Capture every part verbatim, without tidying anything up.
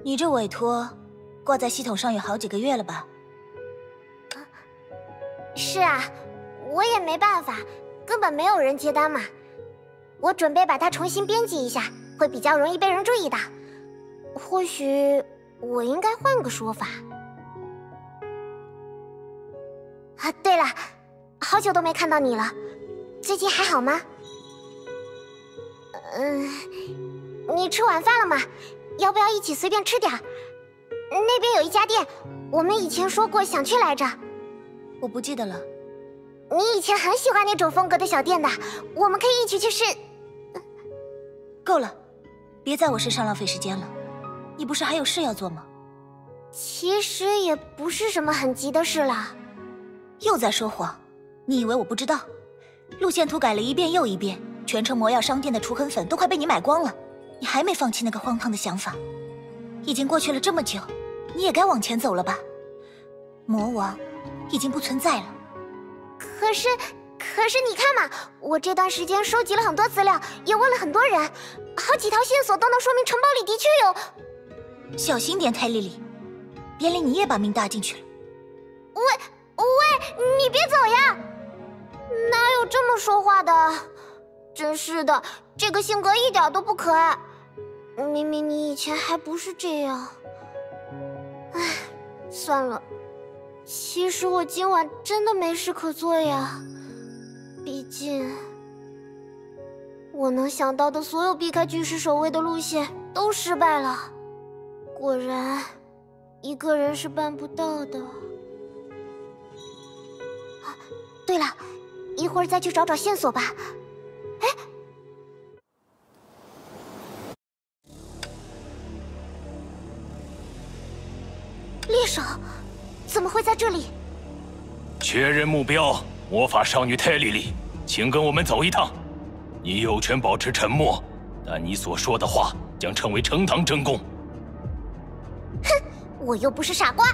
你这委托挂在系统上有好几个月了吧？ 啊，是啊，我也没办法，根本没有人接单嘛。我准备把它重新编辑一下，会比较容易被人注意的。或许我应该换个说法。啊，对了，好久都没看到你了，最近还好吗？嗯，你吃晚饭了吗？要不要一起随便吃点儿？那边有一家店，我们以前说过想去来着。 我不记得了。 你以前很喜欢那种风格的小店的，我们可以一起去试。 够了，别在我身上浪费时间了。你不是还有事要做吗？ 其实也不是什么很急的事了。 又在说谎，你以为我不知道？路线图改了一遍又一遍，全城魔药商店的除痕粉都快被你买光了，你还没放弃那个荒唐的想法。已经过去了这么久，你也该往前走了吧？魔王已经不存在了。 可是，可是你看嘛，我这段时间收集了很多资料，也问了很多人，好几条线索都能说明城堡里的确有。 小心点，泰丽丽，别连你也把命搭进去了。 喂喂，你别走呀！哪有这么说话的？真是的，这个性格一点都不可爱。明明你以前还不是这样。唉，算了。其实我今晚真的没事可做呀。毕竟，我能想到的所有避开巨石守卫的路线都失败了。果然，一个人是办不到的。啊，对了，一会儿再去找找线索吧。哎。猎手怎么会在这里？ 确认目标，魔法少女泰莉莉，请跟我们走一趟。你有权保持沉默，但你所说的话将成为呈堂证供。 哼，我又不是傻瓜，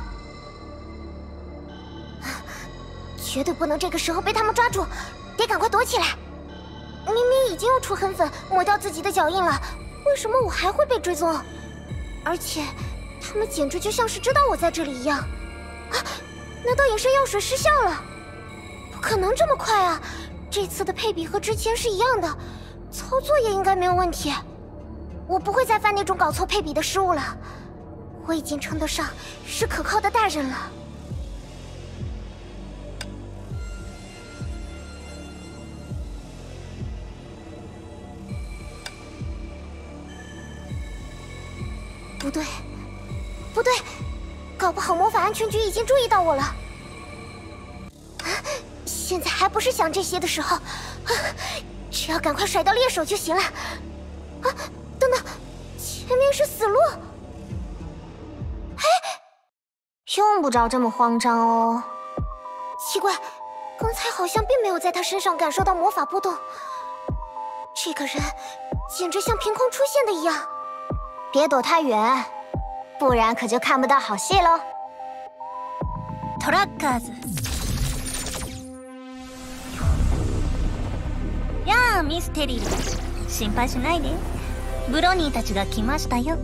绝对不能这个时候被他们抓住，得赶快躲起来。明明已经用除痕粉抹掉自己的脚印了，为什么我还会被追踪？而且。他们简直就像是知道我在这里一样，啊！难道隐身药水失效了？不可能这么快啊！这次的配比和之前是一样的，操作也应该没有问题。我不会再犯那种搞错配比的失误了。我已经称得上是可靠的大人了。不对。不对，搞不好魔法安全局已经注意到我了。啊，现在还不是想这些的时候，啊，只要赶快甩掉猎手就行了。啊，等等，前面是死路。哎，用不着这么慌张哦。奇怪，刚才好像并没有在他身上感受到魔法波动。这个人简直像凭空出现的一样。别躲太远。不然可就看不到好戏喽。 トラッカーズ。 やあ、ミステリー。心配しないで。ブロニーたちが来ましたよ。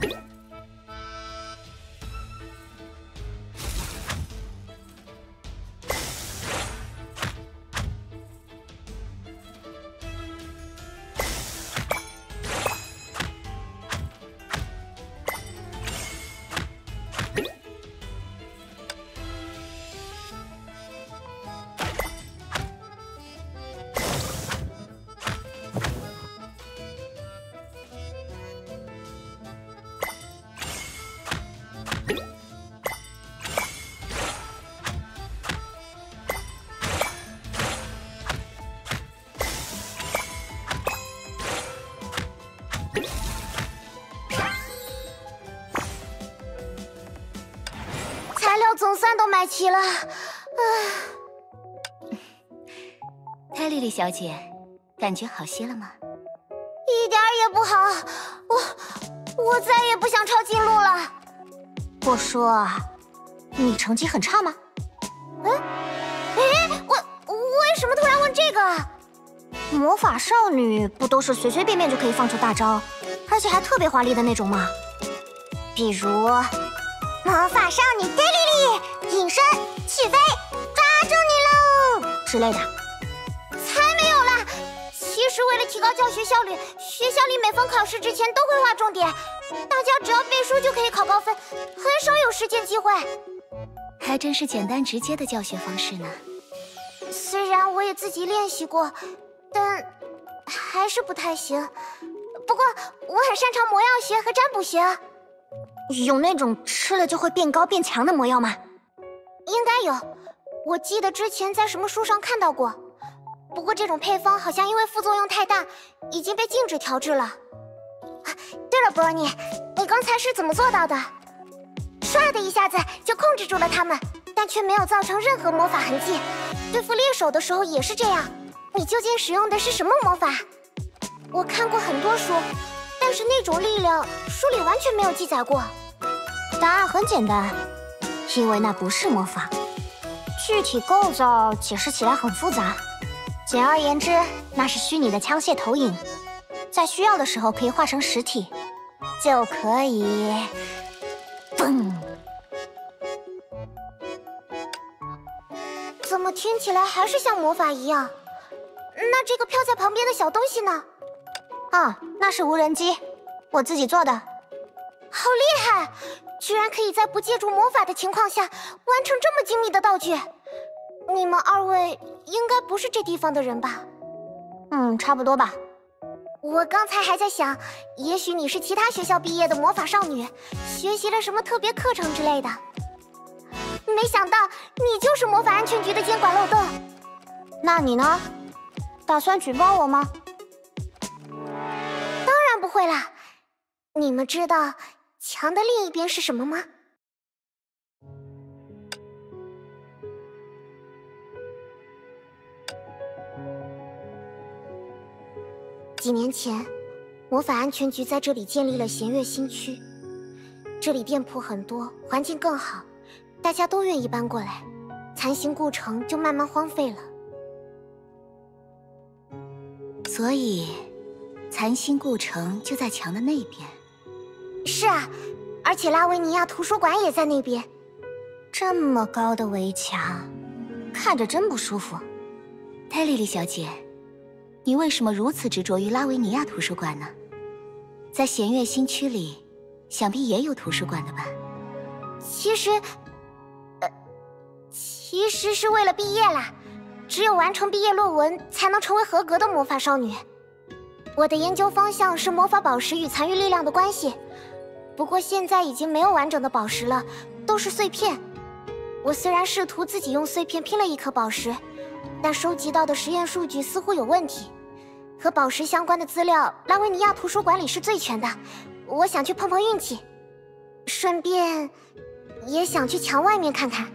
总算都买齐了，唉。 泰莉莉小姐，感觉好些了吗？ 一点儿也不好，我我再也不想抄近路了。 我说，你成绩很差吗？ 哎哎，我为什么突然问这个啊？ 魔法少女不都是随随便便就可以放出大招，而且还特别华丽的那种吗？比如魔法少女 Teriri 隐身起飞，抓住你喽之类的。 才没有啦！其实为了提高教学效率，学校里每逢考试之前都会划重点，大家只要背书就可以考高分，很少有实践机会。 还真是简单直接的教学方式呢。 虽然我也自己练习过，但还是不太行。不过我很擅长魔药学和占卜学。 有那种吃了就会变高变强的魔药吗？ 应该有，我记得之前在什么书上看到过。不过这种配方好像因为副作用太大，已经被禁止调制了。啊，对了，波尼，你刚才是怎么做到的？唰的一下子就控制住了他们，但却没有造成任何魔法痕迹。对付猎手的时候也是这样。你究竟使用的是什么魔法？我看过很多书，但是那种力量书里完全没有记载过。 答案很简单，因为那不是魔法，具体构造解释起来很复杂。简而言之，那是虚拟的枪械投影，在需要的时候可以化成实体，就可以嘣。 怎么听起来还是像魔法一样？那这个飘在旁边的小东西呢？ 啊，那是无人机，我自己做的。 好厉害！居然可以在不借助魔法的情况下完成这么精密的道具。你们二位应该不是这地方的人吧？ 嗯，差不多吧。 我刚才还在想，也许你是其他学校毕业的魔法少女，学习了什么特别课程之类的。没想到你就是魔法安全局的监管漏洞。 那你呢？打算举报我吗？ 当然不会啦。你们知道墙的另一边是什么吗？几年前，魔法安全局在这里建立了弦乐新区。这里店铺很多，环境更好，大家都愿意搬过来，残形故城就慢慢荒废了。 所以，残星故城就在墙的那边。 是啊，而且拉维尼亚图书馆也在那边。 这么高的围墙，看着真不舒服。 泰莉莉小姐，你为什么如此执着于拉维尼亚图书馆呢？在弦乐新区里，想必也有图书馆的吧？ 其实，呃，其实是为了毕业啦。只有完成毕业论文，才能成为合格的魔法少女。我的研究方向是魔法宝石与残余力量的关系。不过现在已经没有完整的宝石了，都是碎片。我虽然试图自己用碎片拼了一颗宝石，但收集到的实验数据似乎有问题。和宝石相关的资料，拉维尼亚图书馆里是最全的。我想去碰碰运气，顺便也想去墙外面看看。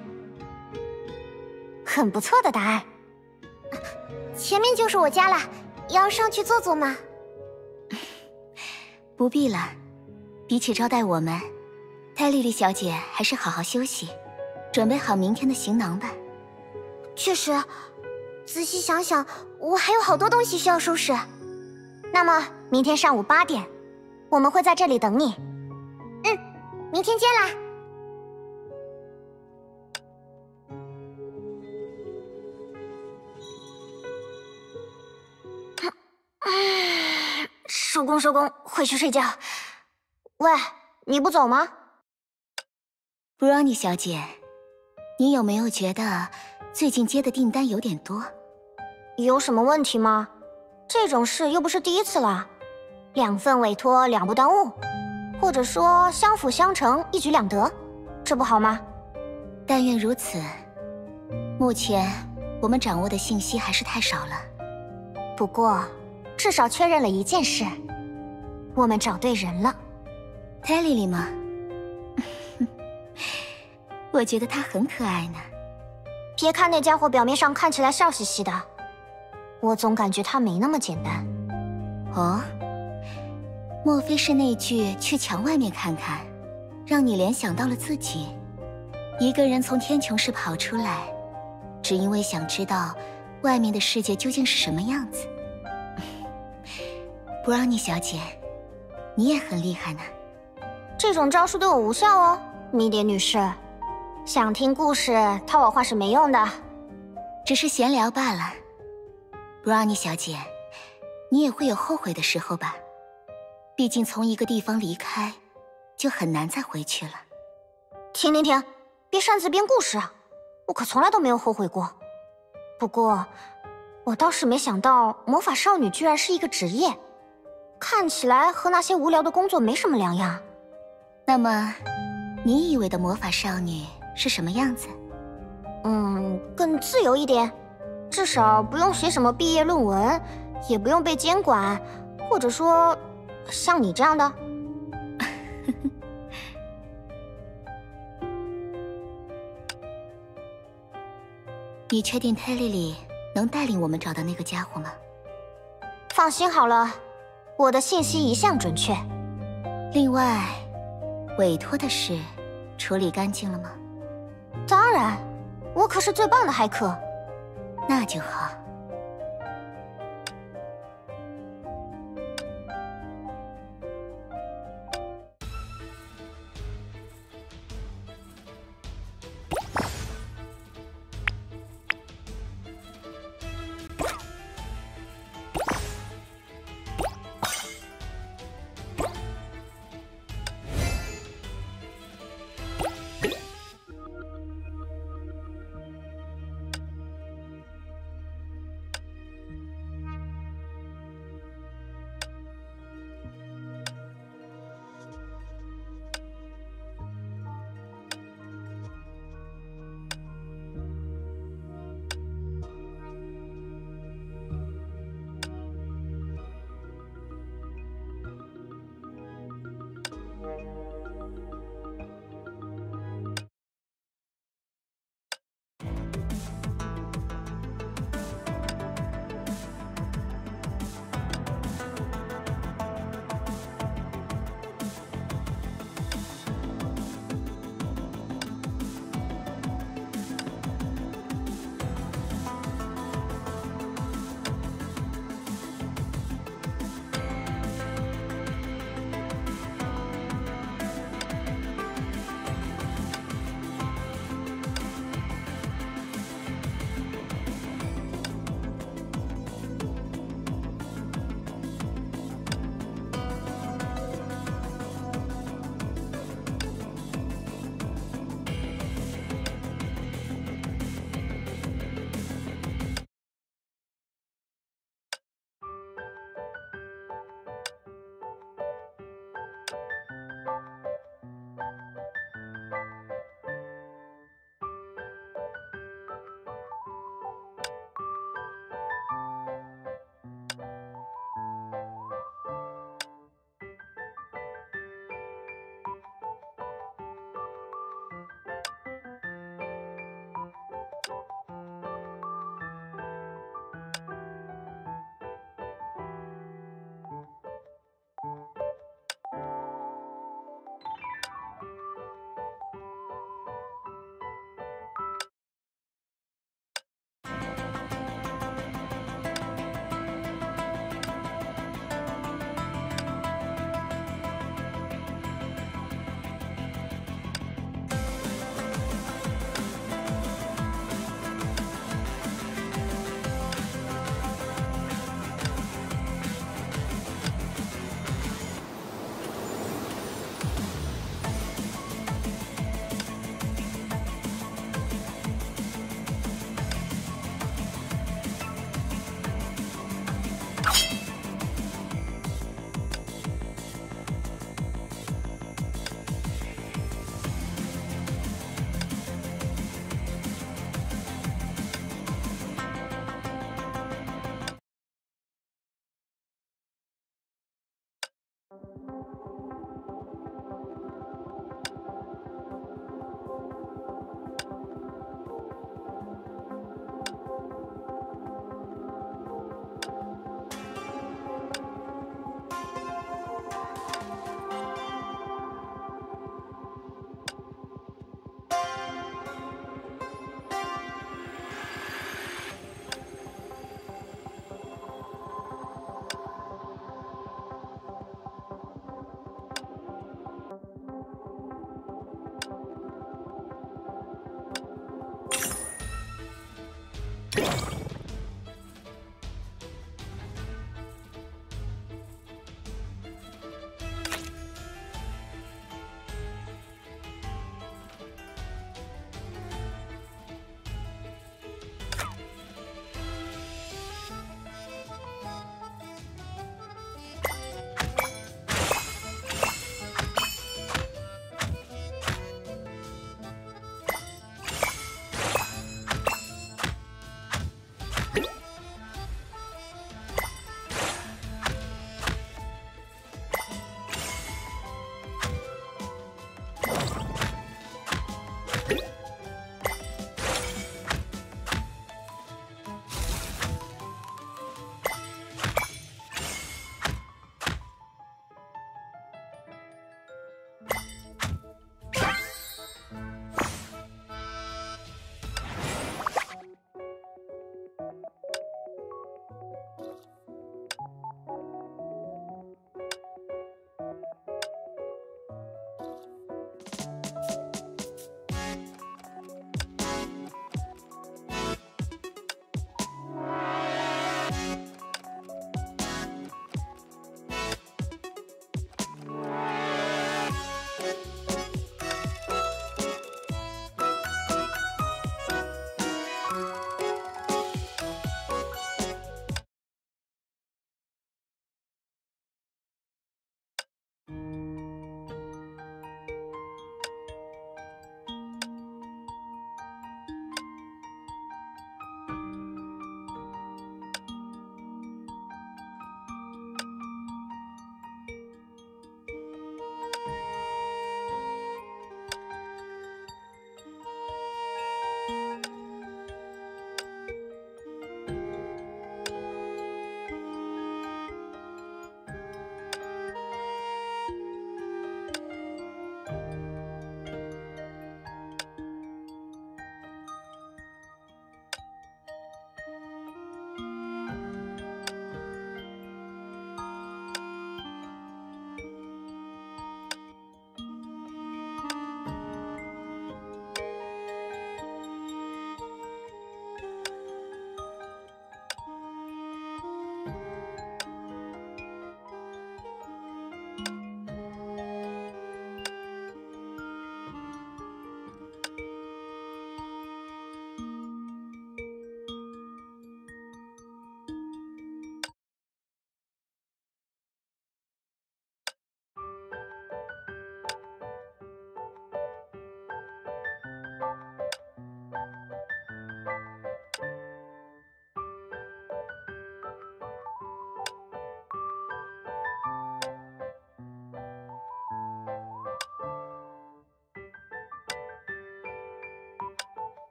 很不错的答案。 前面就是我家了，要上去坐坐吗？ 不必了，比起招待我们，泰莉莉小姐还是好好休息，准备好明天的行囊吧。 确实，仔细想想，我还有好多东西需要收拾。 那么明天上午八点，我们会在这里等你。 明天见啦。 收工收工，回去睡觉。喂，你不走吗？ 布朗尼小姐，你有没有觉得最近接的订单有点多？ 有什么问题吗？这种事又不是第一次了。两份委托，两不耽误，或者说相辅相成，一举两得，这不好吗？ 但愿如此。目前我们掌握的信息还是太少了。 不过，至少确认了一件事，我们找对人了。 泰莉莉吗？我觉得她很可爱呢。 别看那家伙表面上看起来笑嘻嘻的，我总感觉他没那么简单。 哦，莫非是那句去墙外面看看，让你联想到了自己？一个人从天穹市跑出来，只因为想知道外面的世界究竟是什么样子。布朗尼小姐，你也很厉害呢。 这种招数对我无效哦，迷迭女士。想听故事套我话是没用的， 只是闲聊罢了。布朗尼小姐，你也会有后悔的时候吧？毕竟从一个地方离开，就很难再回去了。 停停停，别擅自编故事啊！我可从来都没有后悔过。不过，我倒是没想到魔法少女居然是一个职业，看起来和那些无聊的工作没什么两样。 那么，你以为的魔法少女是什么样子？ 嗯，更自由一点，至少不用写什么毕业论文，也不用被监管，或者说，像你这样的。 你确定泰莉莉能带领我们找到那个家伙吗？ 放心好了，我的信息一向准确。 另外，委托的事处理干净了吗？ 当然，我可是最棒的骇客。 那就好。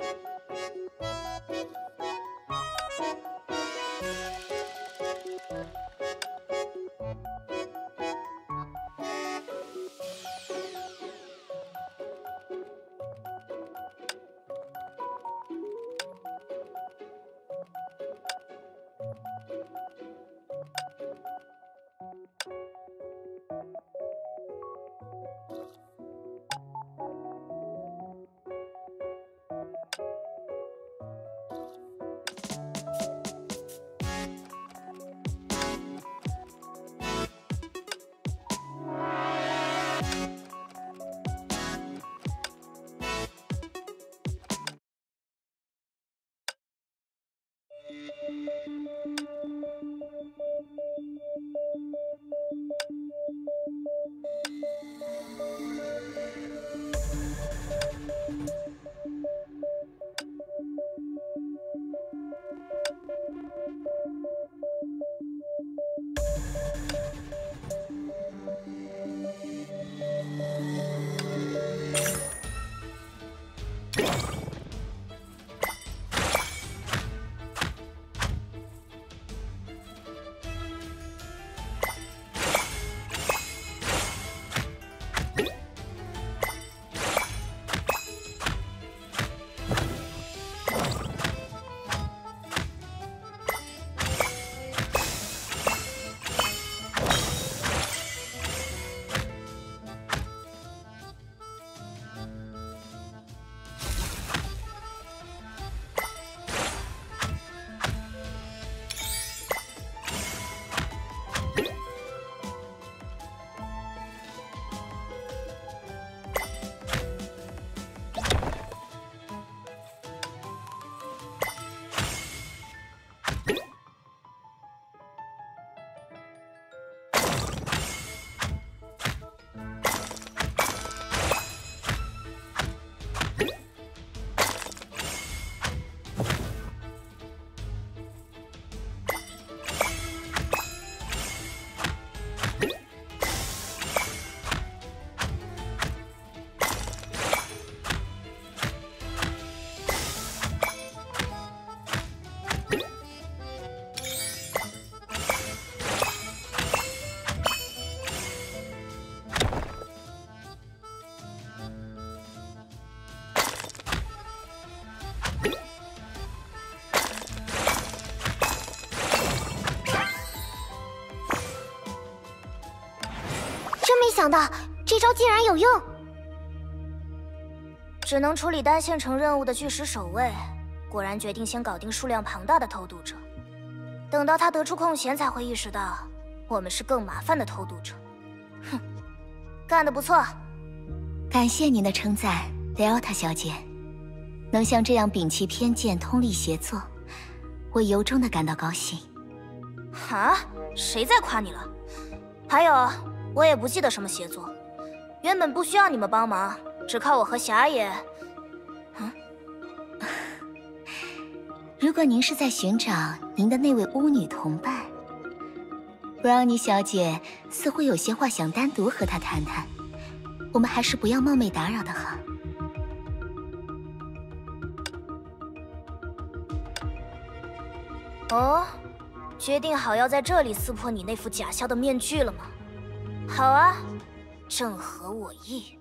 没想到这招竟然有用。只能处理单线程任务的巨石守卫，果然决定先搞定数量庞大的偷渡者。等到他得出空闲，才会意识到我们是更麻烦的偷渡者。哼，干得不错。 感谢您的称赞，雷奥塔小姐。能像这样摒弃偏见、通力协作，我由衷的感到高兴。 啊？谁在夸你了？还有，我也不记得什么协作，原本不需要你们帮忙，只靠我和霞也……嗯。 如果您是在寻找您的那位巫女同伴，布朗尼小姐似乎有些话想单独和她谈谈，我们还是不要冒昧打扰的好。 哦，决定好要在这里撕破你那副假笑的面具了吗？好啊，正合我意。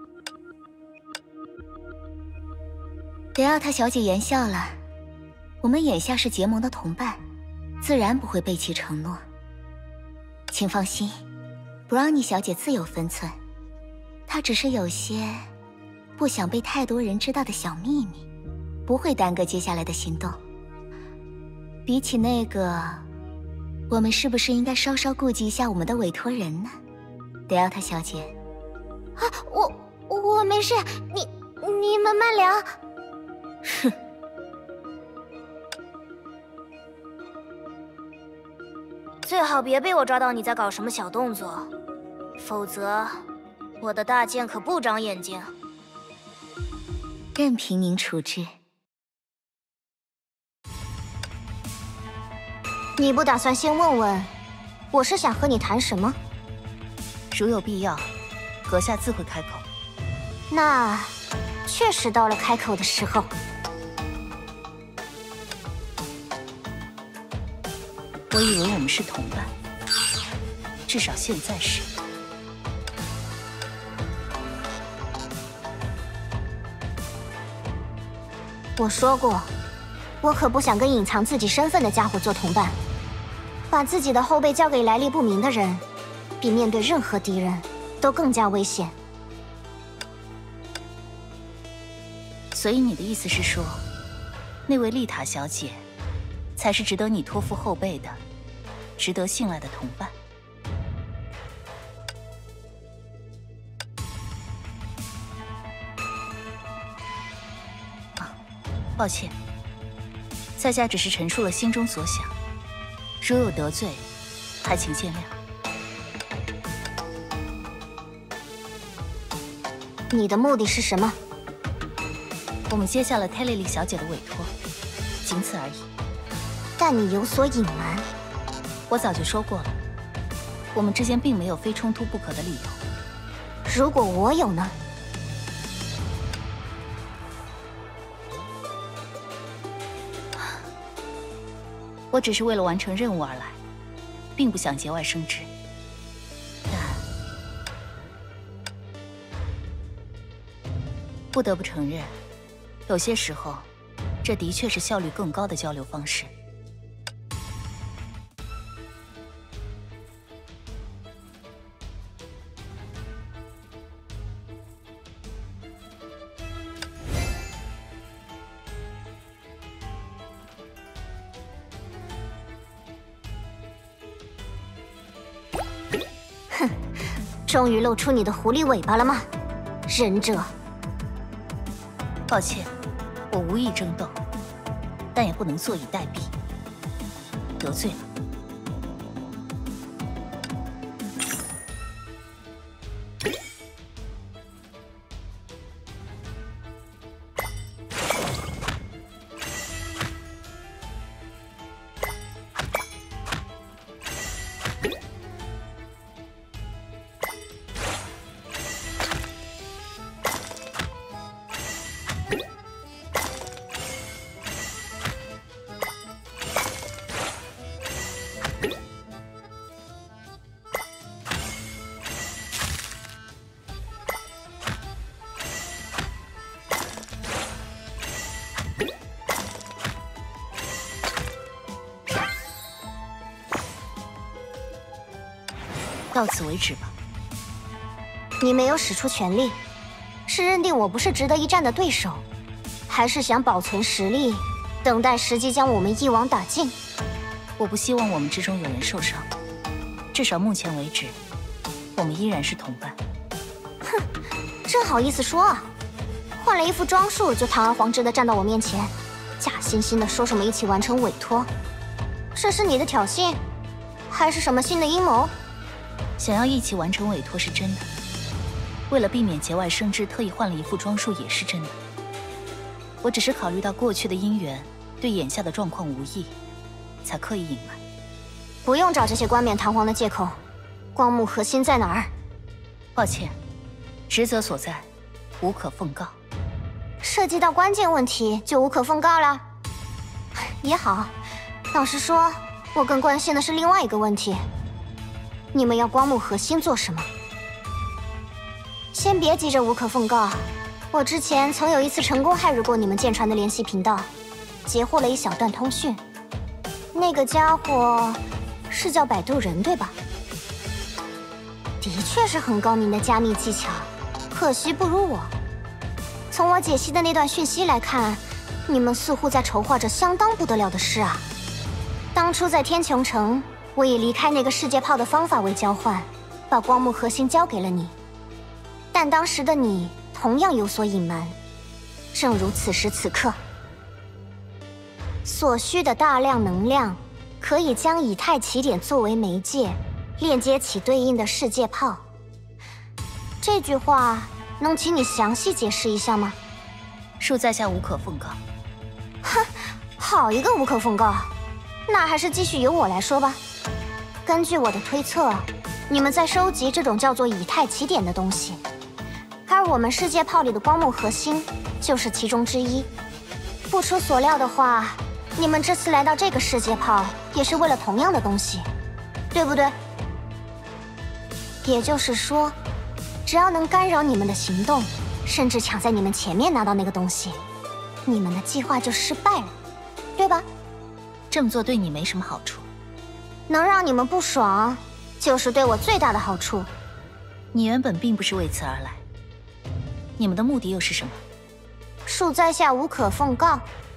雷奥塔小姐言笑了，我们眼下是结盟的同伴，自然不会背弃承诺。请放心，布朗尼小姐自有分寸，她只是有些不想被太多人知道的小秘密，不会耽搁接下来的行动。比起那个，我们是不是应该稍稍顾及一下我们的委托人呢？雷奥塔小姐。 啊，我我没事，你你们慢聊。 哼。 最好别被我抓到你在搞什么小动作，否则我的大剑可不长眼睛。 任凭您处置。 你不打算先问问，我是想和你谈什么？ 如有必要，阁下自会开口。 那确实到了开口的时候。 我以为我们是同伴，至少现在是。 我说过，我可不想跟隐藏自己身份的家伙做同伴。把自己的后背交给来历不明的人，比面对任何敌人都更加危险。 所以你的意思是说，那位丽塔小姐才是值得你托付后背的、值得信赖的同伴？啊，抱歉，在下只是陈述了心中所想，如有得罪，还请见谅。 你的目的是什么？ 我们接下了泰蕾莉小姐的委托，仅此而已。 但你有所隐瞒。 我早就说过了，我们之间并没有非冲突不可的理由。 如果我有呢？ 我只是为了完成任务而来，并不想节外生枝。但不得不承认，有些时候，这的确是效率更高的交流方式。 哼，终于露出你的狐狸尾巴了吗，忍者？ 抱歉，我无意争斗，但也不能坐以待毙。得罪了。到此为止吧。 你没有使出全力，是认定我不是值得一战的对手，还是想保存实力，等待时机将我们一网打尽？ 我不希望我们之中有人受伤，至少目前为止，我们依然是同伴。 哼，真好意思说啊！换了一副装束就堂而皇之的站到我面前，假惺惺的说什么一起完成委托，这是你的挑衅，还是什么新的阴谋？ 想要一起完成委托是真的，为了避免节外生枝，特意换了一副装束也是真的。我只是考虑到过去的姻缘对眼下的状况无益，才刻意隐瞒。 不用找这些冠冕堂皇的借口。光幕核心在哪儿？ 抱歉，职责所在，无可奉告。 涉及到关键问题就无可奉告了？也好，老实说，我更关心的是另外一个问题。你们要光幕核心做什么？先别急着无可奉告，我之前曾有一次成功骇入过你们舰船的联系频道，截获了一小段通讯。那个家伙是叫摆渡人对吧？的确是很高明的加密技巧，可惜不如我。从我解析的那段讯息来看，你们似乎在筹划着相当不得了的事啊。当初在天穹城，我以离开那个世界炮的方法为交换，把光幕核心交给了你。但当时的你同样有所隐瞒，正如此时此刻。所需的大量能量，可以将以太起点作为媒介，链接起对应的世界炮。这句话能请你详细解释一下吗？ 恕在下无可奉告。 哼，好一个无可奉告！那还是继续由我来说吧。根据我的推测，你们在收集这种叫做以太起点的东西，而我们世界炮里的光幕核心就是其中之一。不出所料的话， 你们这次来到这个世界炮，也是为了同样的东西，对不对？也就是说，只要能干扰你们的行动，甚至抢在你们前面拿到那个东西，你们的计划就失败了，对吧？ 这么做对你没什么好处， 能让你们不爽，就是对我最大的好处。 你原本并不是为此而来，你们的目的又是什么？ 恕在下无可奉告。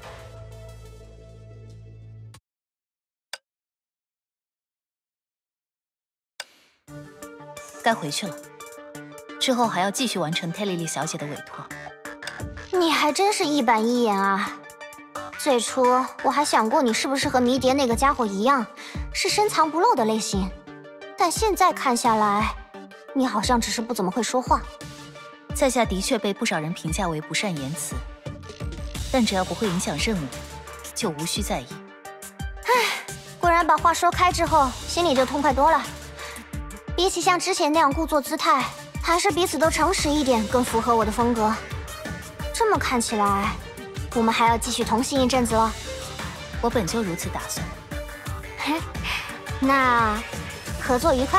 该回去了，之后还要继续完成泰莉莉小姐的委托。 你还真是一板一眼啊！最初我还想过你是不是和迷迭那个家伙一样，是深藏不露的类型，但现在看下来，你好像只是不怎么会说话。 在下的确被不少人评价为不善言辞，但只要不会影响任务，就无需在意。 唉，果然把话说开之后，心里就痛快多了。比起像之前那样故作姿态，还是彼此都诚实一点更符合我的风格。这么看起来，我们还要继续同行一阵子了。 我本就如此打算。 嘿，那合作愉快。